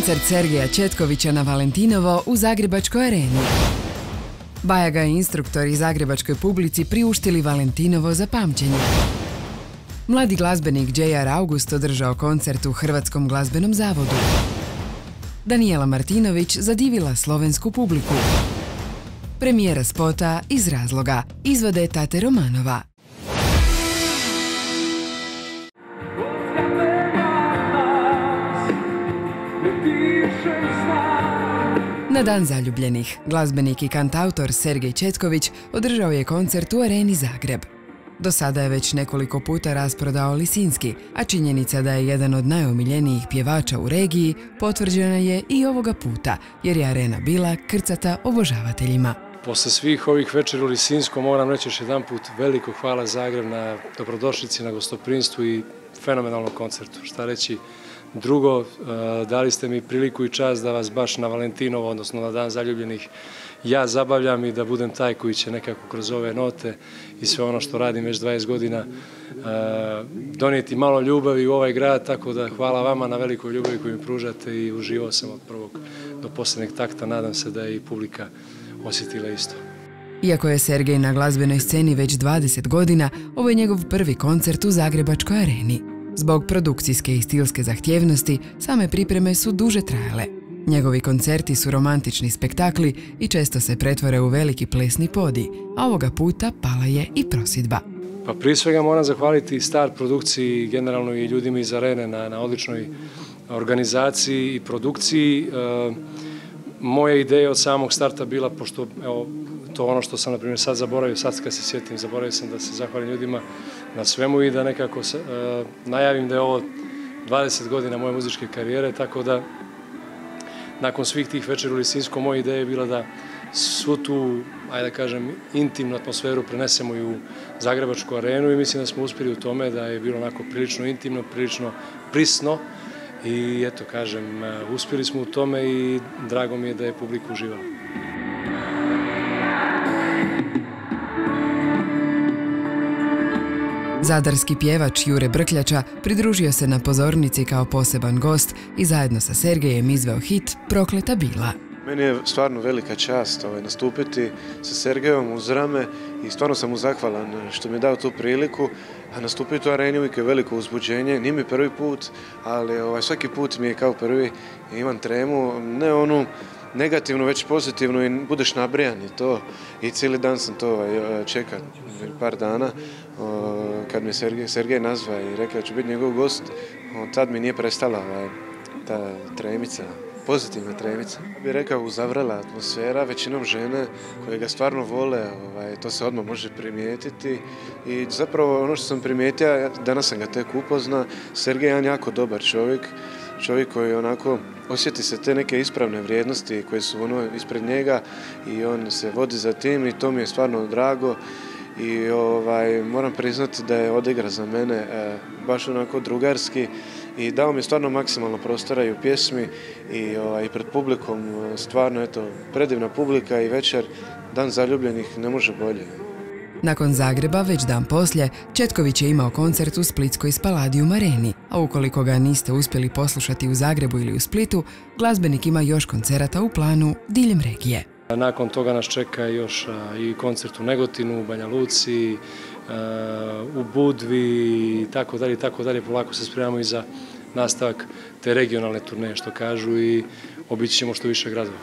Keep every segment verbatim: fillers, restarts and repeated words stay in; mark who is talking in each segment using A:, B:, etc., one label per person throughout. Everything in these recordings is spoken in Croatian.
A: koncert Sergeja Četkovića na Valentinovo u Zagrebačkoj areni. Bajaga i instruktori zagrebačkoj publici priuštili Valentinovo za pamćenje. Mladi glazbenik J R August održao koncert u Hrvatskom glazbenom zavodu. Danijela Martinović zadivila slovensku publiku. Premijera spota Iz razloga izvode Tate Romanova. Na Dan zaljubljenih, glazbenik i kantautor Sergej Četković održao je koncert u areni Zagreb. Do sada je već nekoliko puta rasprodao Lisinski, a činjenica da je jedan od najomiljenijih pjevača u regiji potvrđena je i ovoga puta, jer je arena bila krcata obožavateljima.
B: Posle svih ovih večeri u Lisinskom moram reći još jedan put veliko hvala Zagreb na dobrodošlici, na gostoprimstvu i fenomenalnom koncertu. Šta reći? Drugo, dali ste mi priliku i čast da vas baš na Valentinovo, odnosno na Dan zaljubljenih, ja zabavljam i da budem taj koji će nekako kroz ove note i sve ono što radim već dvadeset godina donijeti malo ljubavi u ovaj grad, tako da hvala vama na velikoj ljubavi koju mi pružate i uživao sam od prvog do posljednjeg takta, nadam se da je i publika osjetila isto.
A: Iako je Sergej na glazbenoj sceni već dvadeset godina, ovo je njegov prvi koncert u Zagrebačkoj areni. Zbog produkcijske i stilske zahtjevnosti, same pripreme su duže trajale. Njegovi koncerti su romantični spektakli i često se pretvore u veliki plesni podij, a ovoga puta pala je i prosidba.
B: Pa prije svega moram zahvaliti Star produkciji, generalno i ljudima iz arene na, na odličnoj organizaciji i produkciji. E, moja ideja od samog starta bila, pošto evo, to ono što sam na primjer sad zaboravio, sad kad se sjetim, zaboravio sam da se zahvalim ljudima na svemu i da nekako se, e, najavim da je ovo dvadeset godina moje muzičke karijere, tako da nakon svih tih večera u Lisinskom moja ideja je bila da svu tu, ajde da kažem, intimnu atmosferu prenesemo i u Zagrebačku arenu i mislim da smo uspjeli u tome da je bilo onako prilično intimno, prilično prisno i eto kažem, uspjeli smo u tome i drago mi je da je publika uživala.
A: Zadarski pjevač Jure Brkljača pridružio se na pozornici kao poseban gost i zajedno sa Sergejem izveo hit Prokleta bila.
C: Meni je stvarno velika čast ovaj, nastupiti sa Sergejom uz rame i stvarno sam mu zahvalan što mi je dao tu priliku. A nastupiti u areni uvijek je veliko uzbuđenje, nije mi prvi put, ali ovaj, svaki put mi je kao prvi, imam tremu, ne onu negativno, već pozitivno i budeš nabrijan i to. I cijeli dan sam to ovaj, čekao, par dana, kad me Sergej, Sergej nazva i rekao da ću biti njegov gost, tad mi nije prestala ovaj, ta tremica. Pozitivna tremica. Bih rekao, uzavrela atmosfera, većinom žene koje ga stvarno vole, ovaj, to se odmah može primijetiti i zapravo ono što sam primijetio, danas sam ga tek upozna, Sergej je jako dobar čovjek, čovjek koji onako osjeti se te neke ispravne vrijednosti koje su ono ispred njega i on se vodi za tim i to mi je stvarno drago i ovaj, moram priznati da je odigra za mene eh, baš onako drugarski i dao mi stvarno maksimalno prostora i u pjesmi i ovaj, pred publikom, stvarno eto, predivna publika i večer, Dan zaljubljenih ne može bolje.
A: Nakon Zagreba, već dan poslije, Četković je imao koncert u splitskoj Spaladium areni, a ukoliko ga niste uspjeli poslušati u Zagrebu ili u Splitu, glazbenik ima još koncerata u planu diljem regije.
B: Nakon toga nas čeka još i koncert u Negotinu, u Banja Luci, u Budvi i tako dalje i tako dalje. Polako se spremamo i za nastavak te regionalne turneje, što kažu, i obići ćemo što više gradova.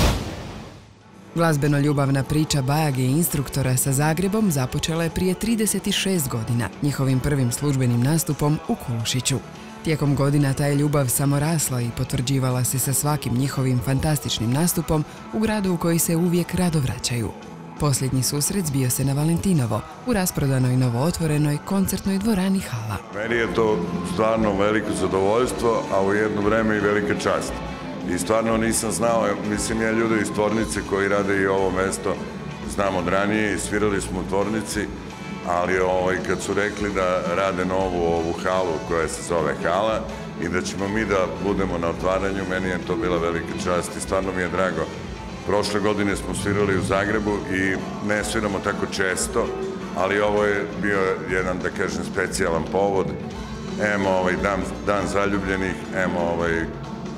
A: Glazbeno-ljubavna priča Bajage i instruktora sa Zagrebom započela je prije trideset šest godina, njihovim prvim službenim nastupom u Kulušiću. Tijekom godina ta je ljubav samo rasla i potvrđivala se sa svakim njihovim fantastičnim nastupom u gradu u koji se uvijek rado vraćaju. Posljednji susret zbio se na Valentinovo, u rasprodanoj novootvorenoj koncertnoj dvorani Hala.
D: Meni je to stvarno veliko zadovoljstvo, a u jedno vreme i velika čast. I stvarno nisam znao, mislim ja ljude iz tvornice koji rade i ovo mesto znam od ranije i svirali smo u tvornici, ali ovaj, kad su rekli da rade novu ovu halu koja se zove Hala i da ćemo mi da budemo na otvaranju, meni je to bila velika čast i stvarno mi je drago. Prošle godine smo svirali u Zagrebu i ne sviramo tako često, ali ovo je bio jedan, da kažem, specijalan povod. Emo ovaj dan, dan zaljubljenih, emo ovaj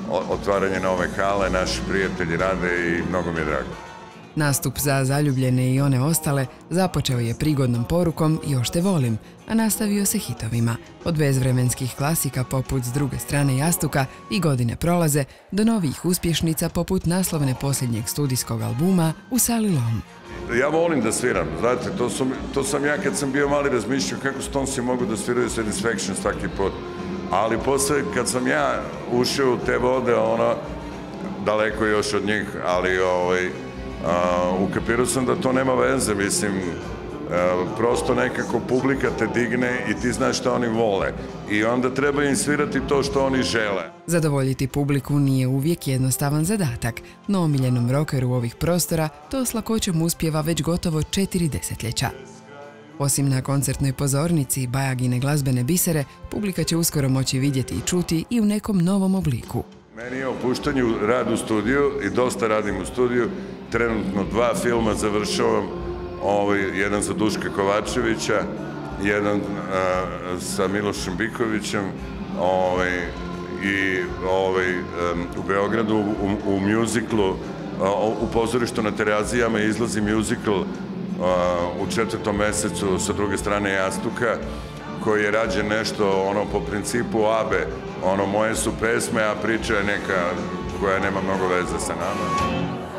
D: otvaranje nove hale, naši prijatelji rade i mnogo mi je drago.
A: Nastup za zaljubljene i one ostale započeo je prigodnom porukom "Još te volim", a nastavio se hitovima. Od bezvremenskih klasika poput "S druge strane jastuka" i "Godine prolaze" do novih uspješnica poput naslovne posljednjeg studijskog albuma "U sali lom".
D: Ja volim da sviram, znate, to, su, to sam ja kad sam bio mali razmišljao kako Stonesi mogu da sviraju Satisfaction svaki put. Ali posle kad sam ja ušao u te vode, ono, daleko još od njih, ali ovaj, Uh, ukapirao sam da to nema veze, mislim, uh, prosto nekako publika te digne i ti znaš šta oni vole i onda treba im svirati to što oni žele.
A: Zadovoljiti publiku nije uvijek jednostavan zadatak, no omiljenom rockeru ovih prostora to s lakoćom uspijeva već gotovo četiri desetljeća. Osim na koncertnoj pozornici Bajagine glazbene bisere, publika će uskoro moći vidjeti i čuti i u nekom novom obliku.
D: Meni je opuštanju rad u studiju i dosta radim u studiju. Trenutno dva filma završavam, ovaj, jedan za Duška Kovačevića, jedan a, sa Milošem Bikovićem ovaj, i ovaj, um, u Beogradu u, u mjuziklu, u pozorištu na Terazijama izlazi mjuzikl u četvrtom mesecu Sa druge strane jastuka, koji je rađen nešto ono po principu Abe, ono moje su pesme, a priča je neka koja nema mnogo veze sa nama.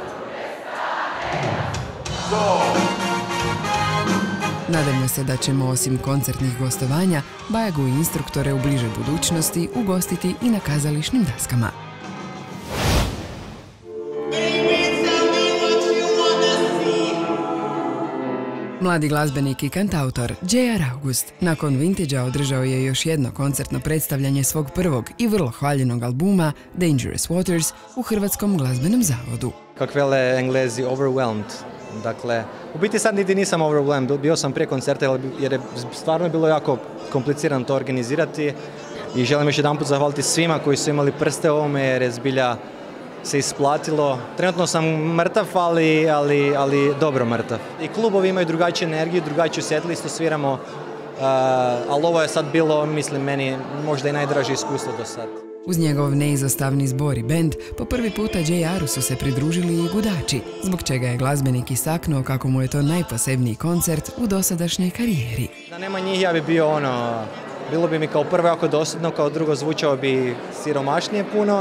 A: Nadamo se da ćemo osim koncertnih gostovanja Bajagu i instruktore u bližoj budućnosti ugostiti i na kazališnim daskama. Mladi glazbenik i kantautor J R August nakon Vintage-a održao je još jedno koncertno predstavljanje svog prvog i vrlo hvaljenog albuma Dangerous Waters u Hrvatskom glazbenom zavodu.
E: Kak vele Englezi, overwhelmed. Dakle, u biti sad niti nisam overwhelmed, bio sam prije koncerta jer je stvarno bilo jako komplicirano to organizirati i želim još jedan put zahvaliti svima koji su imali prste u ovome jer je zbilja se isplatilo. Trenutno sam mrtav, ali, ali, ali dobro mrtav. I klubovi imaju drugačiju energiju, drugačiju setlistu, sviramo, uh, ali ovo je sad bilo, mislim, meni možda i najdraže iskustvo do sad.
A: Uz njegov neizostavni zbor i bend, po prvi puta J R-u su se pridružili i gudači, zbog čega je glazbenik istaknuo kako mu je to najposebniji koncert u dosadašnjoj karijeri.
E: Da nema njih, ja bi bio ono, bilo bi mi kao prvo jako dosadno, kao drugo zvučao bi siromašnije puno,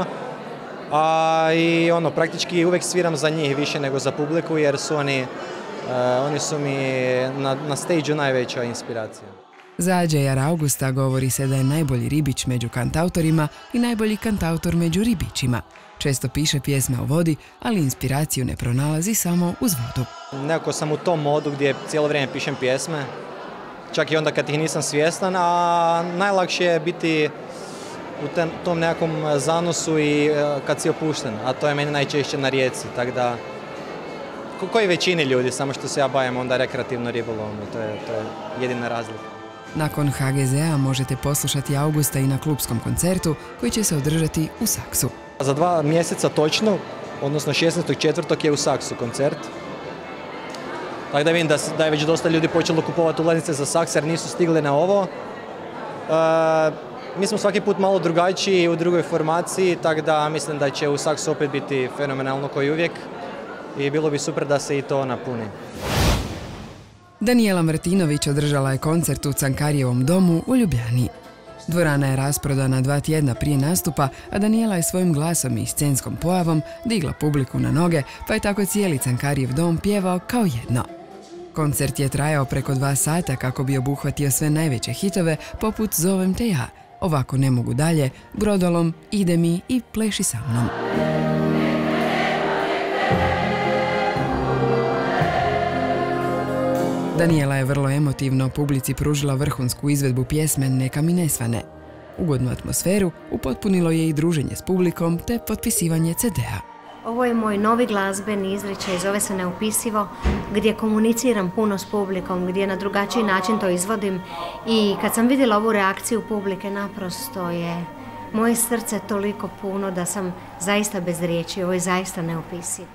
E: a i ono, praktički uvijek sviram za njih više nego za publiku jer su oni, uh, oni su mi na, na stage-u najveća inspiracija.
A: Za J R Augusta govori se da je najbolji ribić među kantautorima i najbolji kantautor među ribićima. Često piše pjesme o vodi, ali inspiraciju ne pronalazi samo uz vodu.
E: Nekako sam u tom modu gdje cijelo vrijeme pišem pjesme, čak i onda kad ih nisam svjestan, a najlakše je biti u ten, tom nekakvom zanosu i uh, kad si opušten, a to je meni najčešće na rijeci, tako da ko, koji većini ljudi, samo što se ja bavim onda rekreativno ribolovom i to je, to je jedina razlika.
A: Nakon H G Z-a možete poslušati Augusta i na klubskom koncertu koji će se održati u Saksu.
E: Za dva mjeseca točno, odnosno šesnaestog četvrtog je u Saksu koncert. Tako da vidim da, da je već dosta ljudi počelo kupovati ulaznice za Saks jer nisu stigli na ovo. E, mi smo svaki put malo drugačiji u drugoj formaciji, tako da mislim da će u Saksu opet biti fenomenalno koji uvijek i bilo bi super da se i to napuni.
A: Danijela Martinović održala je koncert u Cankarijevom domu u Ljubljani. Dvorana je rasprodana dva tjedna prije nastupa, a Danijela je svojim glasom i scenskom pojavom digla publiku na noge, pa je tako cijeli Cankarijev dom pjevao kao jedno. Koncert je trajao preko dva sata kako bi obuhvatio sve najveće hitove poput Zovem te ja, Ovako ne mogu dalje, Brodolom, Ide mi i Pleši sa mnom. Danijela je vrlo emotivno publici pružila vrhunsku izvedbu pjesme Neka mi ne svane. Ugodnu atmosferu upotpunilo je i druženje s publikom te potpisivanje ce de-a.
F: Ovo je moj novi glazbeni izričaj, zove se Neopisivo, gdje komuniciram puno s publikom, gdje na drugačiji način to izvodim i kad sam vidjela ovu reakciju publike, naprosto je moje srce toliko puno da sam zaista bez riječi, ovo je zaista neopisivo.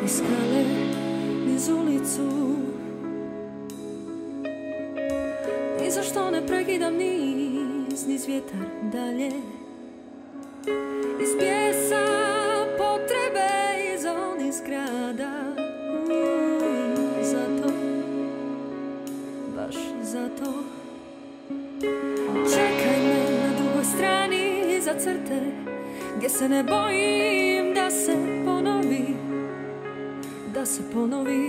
G: niz skale, niz ulicu. Ni zašto ne prekidam niz, niz vjetar dalje. Iz bijesa, potrebe, iz onih zgrada. Mm, zato, baš zato. Čekaj me na drugoj strani iza crte, gdje se ne bojim da se ponovi, da se ponovi.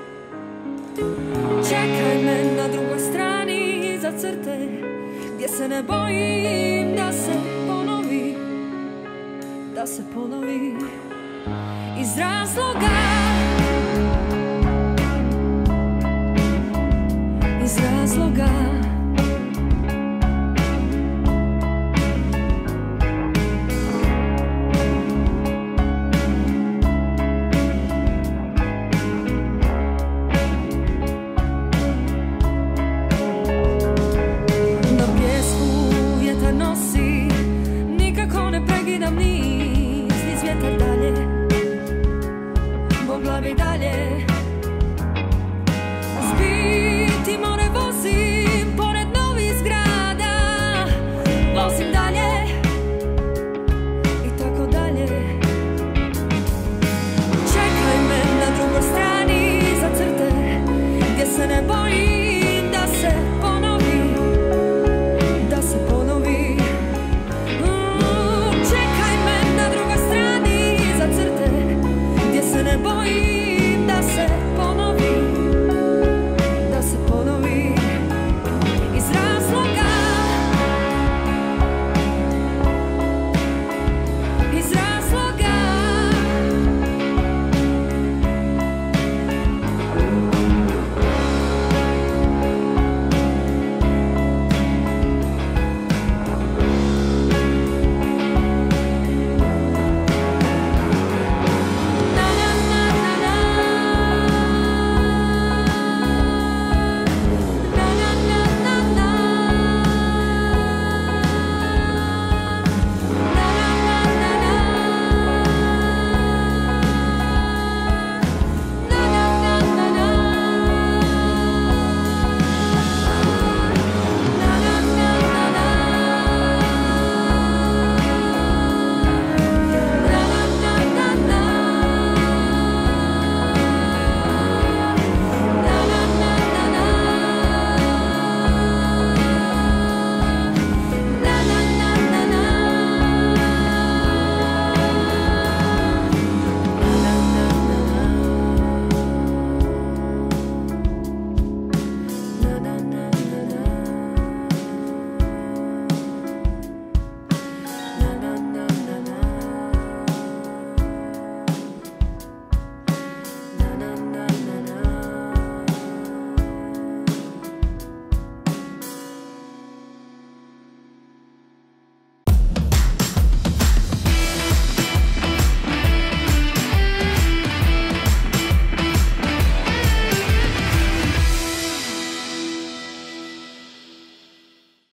G: Čekaj me na drugoj strani iza crte, gdje se ne bojim da se ponovi, da se ponovi. Iz razloga